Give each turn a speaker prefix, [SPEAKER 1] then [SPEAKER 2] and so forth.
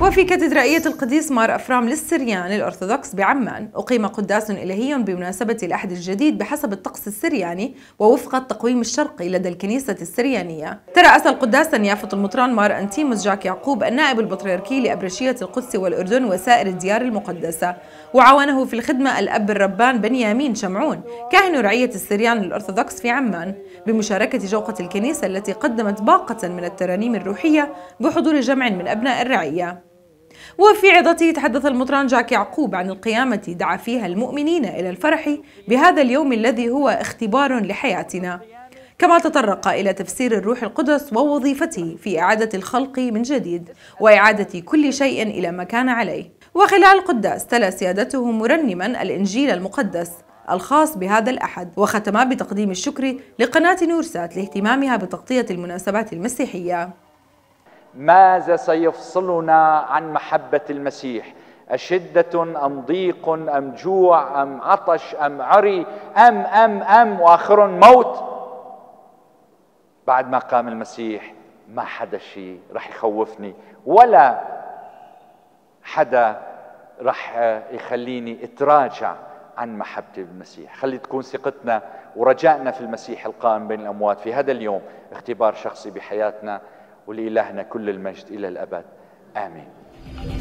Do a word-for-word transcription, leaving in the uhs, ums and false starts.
[SPEAKER 1] وفي كاتدرائية القديس مار أفرام للسريان الأرثوذكس بعمان أقيم قداس إلهي بمناسبة الأحد الجديد بحسب الطقس السرياني ووفق التقويم الشرقي لدى الكنيسة السريانية. ترأس القداس نيافة المطران مار أنتيموس جاك يعقوب النائب البطريركي لأبرشية القدس والأردن وسائر الديار المقدسة، وعاونه في الخدمة الأب الربان بنيامين شمعون كاهن رعية السريان الأرثوذكس في عمان، بمشاركة جوقة الكنيسة التي قدمت باقة من الترانيم الروحية بحضور جمع من أبناء الرعية. وفي عظته تحدث المطران جاك يعقوب عن القيامة دعا فيها المؤمنين إلى الفرح بهذا اليوم الذي هو اختبار لحياتنا، كما تطرق إلى تفسير الروح القدس ووظيفته في إعادة الخلق من جديد وإعادة كل شيء إلى ما كان عليه. وخلال القداس تلا سيادته مرنما الإنجيل المقدس الخاص بهذا الأحد، وختم بتقديم الشكر لقناة نورسات لاهتمامها بتغطية المناسبات المسيحية.
[SPEAKER 2] ماذا سيفصلنا عن محبة المسيح؟ أشدة أم ضيق أم جوع أم عطش أم عري أم أم أم وآخر موت؟ بعد ما قام المسيح ما حدا شيء رح يخوفني، ولا حدا رح يخليني اتراجع عن محبة المسيح. خلي تكون ثقتنا ورجائنا في المسيح القائم بين الأموات في هذا اليوم اختبار شخصي بحياتنا، ولإلهنا كل المجد إلى الأبد، آمين.